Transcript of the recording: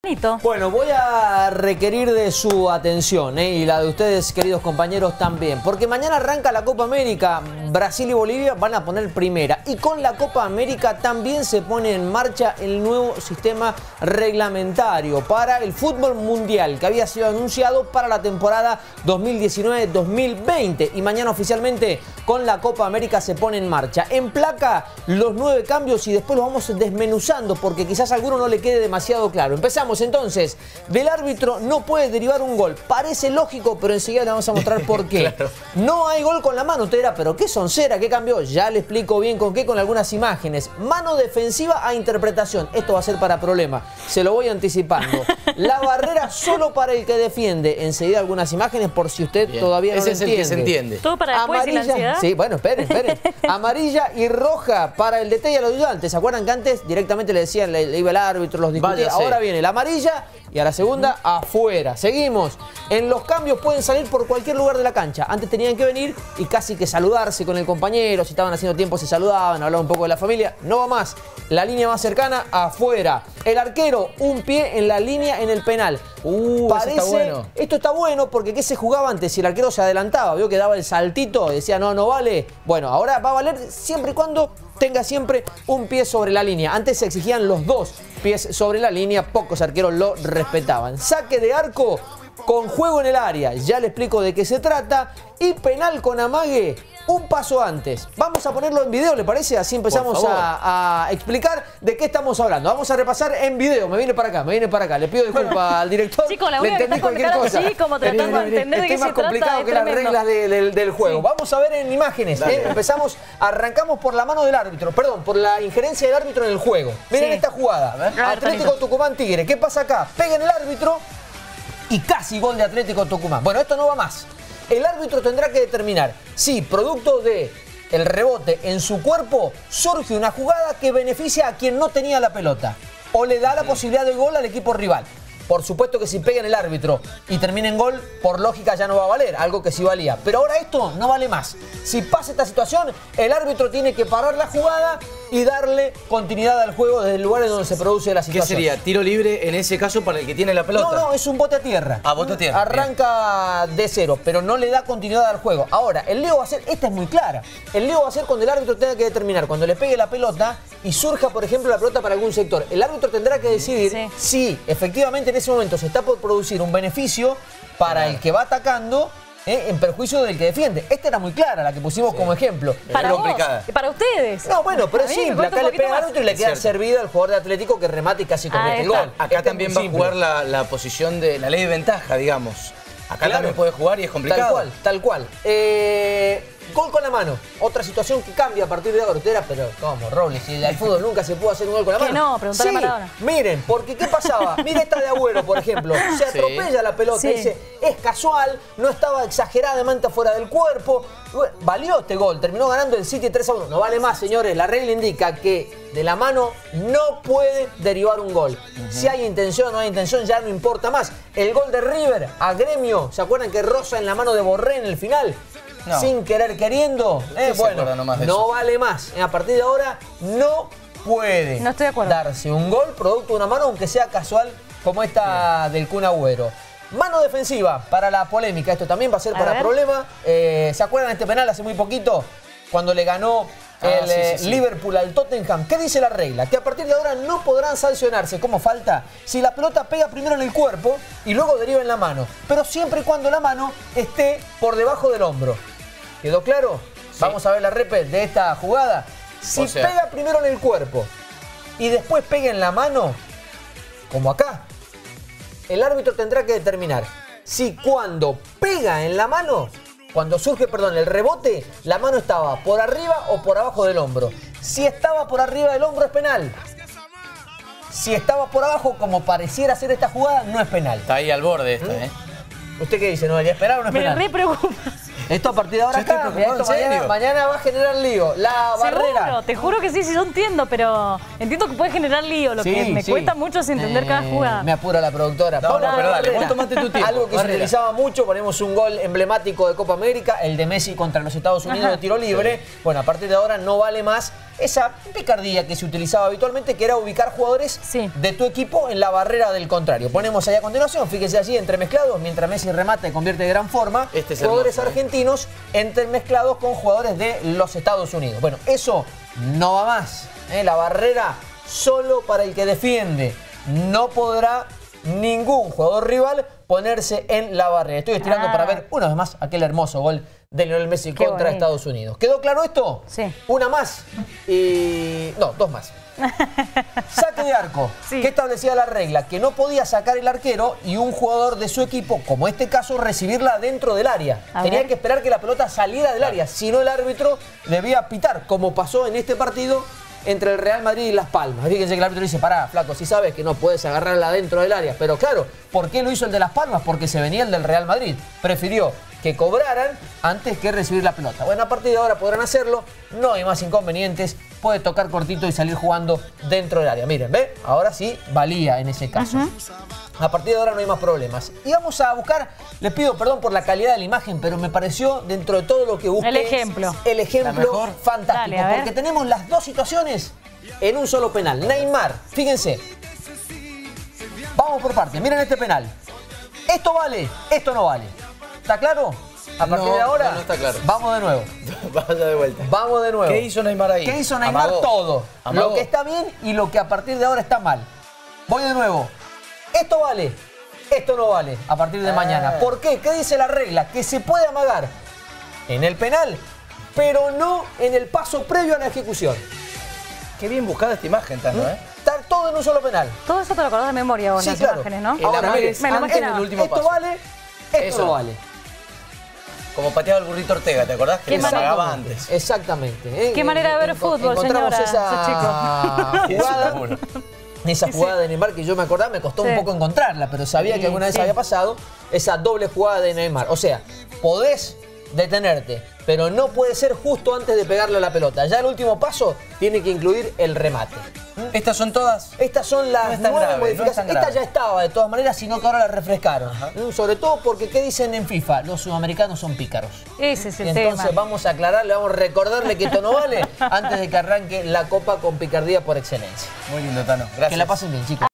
Bueno, voy a requerir de su atención y la de ustedes, queridos compañeros, también. Porque mañana arranca la Copa América. Brasil y Bolivia van a poner primera. Y con la Copa América también se pone en marcha el nuevo sistema reglamentario para el fútbol mundial que había sido anunciado para la temporada 2019-2020. Y mañana oficialmente con la Copa América se pone en marcha. En placa los 9 cambios y después los vamos desmenuzando porque quizás a alguno no le quede demasiado claro. Empezamos entonces. Del árbitro no puede derivar un gol. Parece lógico, pero enseguida le vamos a mostrar por qué. Claro. No hay gol con la mano. Usted dirá, ¿pero qué soncera? ¿Qué cambió? Ya le explico bien con qué, con algunas imágenes. Mano defensiva a interpretación. Esto va a ser para problema. Se lo voy anticipando. La barrera solo para el que defiende. Enseguida algunas imágenes por si usted todavía no lo entiende. Ese es el que se entiende. Todo para después y la ansiedad. Sí, bueno, esperen. Amarilla y roja para el DT y a los ayudantes. ¿Se acuerdan que antes directamente le decían, le iba el árbitro, los discutía? Ahora viene la amarilla y a la segunda afuera. Seguimos. En los cambios pueden salir por cualquier lugar de la cancha. Antes tenían que venir y casi que saludarse con el compañero. Si estaban haciendo tiempo se saludaban, hablaban un poco de la familia. No va más. La línea más cercana afuera. El arquero, un pie en la línea en el penal. Parece, está bueno. Esto está bueno porque ¿qué se jugaba antes? Si el arquero se adelantaba, vio que daba el saltito, decía no vale. Bueno, ahora va a valer siempre y cuando tenga siempre un pie sobre la línea. Antes se exigían los 2 pies sobre la línea, pocos arqueros lo respetaban. Saque de arco con juego en el área, ya le explico de qué se trata. Y penal con amague, un paso antes. Vamos a ponerlo en video, ¿le parece? Así empezamos a explicar de qué estamos hablando. Vamos a repasar en video. Me viene para acá. Le pido disculpas al director. Chico, la le entendí cualquier cosa. Sí, como tratando de entender de qué se trata. Es más complicado que las reglas del juego. Sí. Vamos a ver en imágenes. Arrancamos por la mano del árbitro. Perdón, por la injerencia del árbitro en el juego. Miren esta jugada. Atlético Tucumán Tigre. ¿Qué pasa acá? Pega en el árbitro y casi gol de Atlético Tucumán. Bueno, esto no va más. El árbitro tendrá que determinar si, producto de el rebote en su cuerpo, surge una jugada que beneficia a quien no tenía la pelota o le da la posibilidad de gol al equipo rival. Por supuesto que si pega en el árbitro y termina en gol, por lógica ya no va a valer, algo que sí valía. Pero ahora esto no vale más. Si pasa esta situación, el árbitro tiene que parar la jugada y darle continuidad al juego desde el lugar en donde se produce la situación. ¿Qué sería? ¿Tiro libre en ese caso para el que tiene la pelota? No, es un bote a tierra. Bote a tierra. Arranca de cero, pero no le da continuidad al juego. Ahora, el lío va a ser, esta es muy clara, el lío va a ser cuando el árbitro tenga que determinar, cuando le pegue la pelota y surja, por ejemplo, la pelota para algún sector. El árbitro tendrá que decidir si efectivamente en ese momento se está por producir un beneficio para el que va atacando en perjuicio del que defiende. Esta era muy clara, la que pusimos como ejemplo. Para vos, para ustedes. No, bueno, pero es simple. Acá le pega al árbitro y le queda servido al jugador de Atlético que remate y casi convierte el gol. Acá también va a jugar la posición de la ley de ventaja, digamos. Acá también puede jugar y es complicado. Tal cual. Gol con la mano. Otra situación que cambia a partir de ahora. Usted era, pero ¿cómo, Robles? Si al fútbol nunca se pudo hacer un gol con la mano. Que no, preguntale a Maradona. Miren, porque ¿qué pasaba? Mire esta de Agüero, por ejemplo. Se atropella la pelota. Dice, es casual, no estaba exageradamente fuera del cuerpo. Valió este gol. Terminó ganando el City 3-1. No vale más, señores. La regla indica que de la mano no puede derivar un gol. Si hay intención o no hay intención, ya no importa más. El gol de River a Gremio. ¿Se acuerdan que roza en la mano de Borré en el final? No. Sin querer queriendo, bueno, no vale más. A partir de ahora no puede darse un gol producto de una mano, aunque sea casual, como esta del Kun Agüero. Mano defensiva para la polémica, esto también va a ser para problema. ¿Se acuerdan de este penal hace muy poquito? Cuando le ganó el Liverpool al Tottenham. ¿Qué dice la regla? Que a partir de ahora no podrán sancionarse como falta si la pelota pega primero en el cuerpo y luego deriva en la mano. Pero siempre y cuando la mano esté por debajo del hombro. ¿Quedó claro? Sí. Vamos a ver la repe de esta jugada. Si pega primero en el cuerpo y después pega en la mano, como acá, el árbitro tendrá que determinar si cuando pega en la mano, cuando surge, el rebote, la mano estaba por arriba o por abajo del hombro. Si estaba por arriba del hombro es penal. Si estaba por abajo, como pareciera ser esta jugada, no es penal. Está ahí al borde esta, ¿Usted qué dice? ¿No debería esperar o no es penal? Me re preocupa. Esto a partir de ahora Yo estoy cambia. preocupado, Esto ¿en serio? mañana va a generar lío. La barrera. Seguro, te juro que sí, yo entiendo, pero entiendo que puede generar lío. Lo que me cuesta mucho es entender cada jugada. Me apura la productora. No, Pablo, pero dale, Barrera. vos tomate tu tiempo. Algo que se Barrera. utilizaba mucho, ponemos un gol emblemático de Copa América, el de Messi contra los Estados Unidos de tiro libre. Sí. Bueno, a partir de ahora no vale más esa picardía que se utilizaba habitualmente, que era ubicar jugadores de tu equipo en la barrera del contrario. Ponemos ahí a continuación, fíjese allí, entremezclados, mientras Messi remata y convierte de gran forma, jugadores argentinos entremezclados con jugadores de los Estados Unidos. Bueno, eso no va más. La barrera solo para el que defiende. No podrá ningún jugador rival ponerse en la barrera. Estoy estirando para ver una vez más aquel hermoso gol de Lionel Messi contra Estados Unidos. ¿Quedó claro esto? Sí. Una más y... no, dos más. Saque de arco. Sí. ¿Qué establecía la regla? Que no podía sacar el arquero y un jugador de su equipo, como este caso, recibirla dentro del área. Tenía que esperar que la pelota saliera del área. Si no, el árbitro debía pitar, como pasó en este partido entre el Real Madrid y Las Palmas. Fíjense que el árbitro dice, pará, flaco, si sabes que no puedes agarrarla dentro del área. Pero claro, ¿por qué lo hizo el de Las Palmas? Porque se venía el del Real Madrid. Prefirió que cobraran antes que recibir la pelota. Bueno, a partir de ahora podrán hacerlo, no hay más inconvenientes, puede tocar cortito y salir jugando dentro del área. Miren, ¿ve? Ahora sí valía en ese caso. A partir de ahora no hay más problemas. Y vamos a buscar, les pido perdón por la calidad de la imagen, pero me pareció, dentro de todo lo que busqué, el ejemplo fantástico. Dale, porque tenemos las dos situaciones en un solo penal. Neymar, fíjense. Vamos por partes, miren este penal. Esto vale, esto no vale. ¿Está claro? A partir de ahora, no está claro. Vamos de nuevo. Vaya de vuelta. Vamos de nuevo. ¿Qué hizo Neymar ahí? ¿Qué hizo Neymar? Amagó. Todo. Amagó. Lo que está bien y lo que a partir de ahora está mal. Voy de nuevo. Esto vale, esto no vale a partir de mañana. ¿Por qué? ¿Qué dice la regla? Que se puede amagar en el penal, pero no en el paso previo a la ejecución. Qué bien buscada esta imagen, Tano, Está todo en un solo penal. Todo eso te lo acordás de memoria vos, las imágenes, ¿no? Ahora, mire, me lo imaginaba. Esto vale, esto no vale. Como pateaba el burrito Ortega, ¿te acordás? Que se apagaba antes. Exactamente. Qué manera de ver fútbol, señora. Esa jugada. Esa jugada de Neymar que yo me acordaba, me costó un poco encontrarla, pero sabía que alguna vez había pasado esa doble jugada de Neymar. O sea, podés detenerte, pero no puede ser justo antes de pegarle a la pelota. Ya el último paso tiene que incluir el remate. ¿Estas son todas? Estas son las nuevas modificaciones. Esta ya estaba de todas maneras, sino que ahora la refrescaron. Sobre todo porque, ¿qué dicen en FIFA? Los sudamericanos son pícaros. Ese es el tema. Entonces vamos a aclararle, vamos a recordarle que esto no vale antes de que arranque la Copa con picardía por excelencia. Muy lindo, Tano. Gracias. Que la pasen bien, chicos.